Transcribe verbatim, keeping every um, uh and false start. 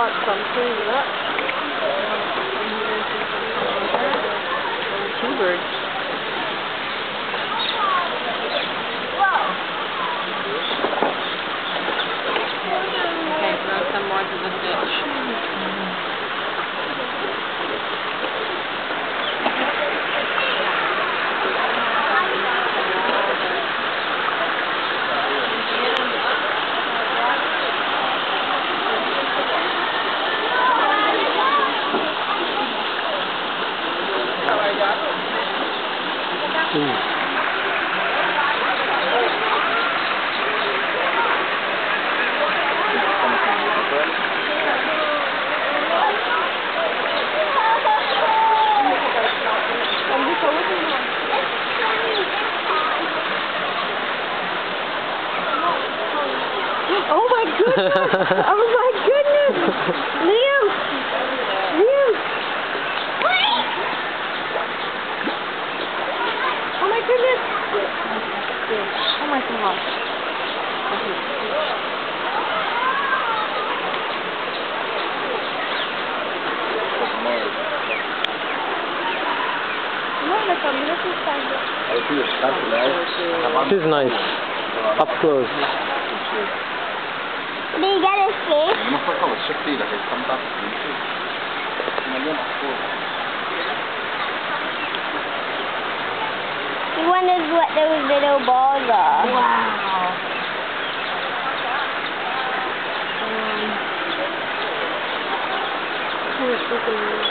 got something, look. Two birds. Okay, throw some more to the fish. Ooh. Oh my goodness! Oh my goodness! Liam! Liam! Oh my goodness! Oh my gosh. She's nice. Up close. Did you get his face? He wonders what those little balls are. Wow. Um,